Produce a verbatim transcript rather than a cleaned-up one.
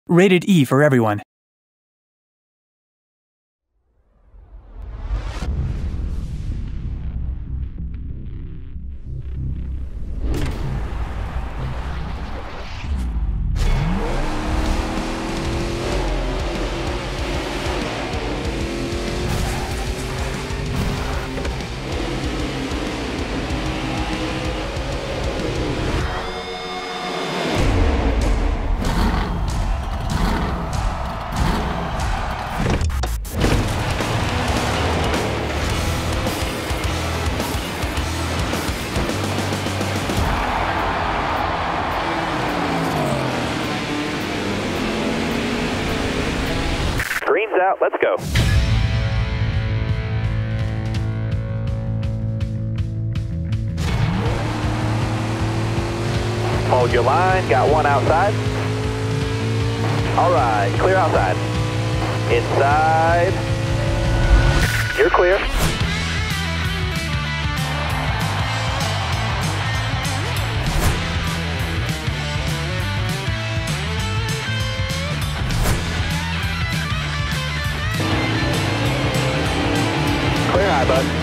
Rated E for everyone. Green's out, let's go. Hold your line, got one outside. All right, clear outside. Inside. You're clear. Clear high, bud.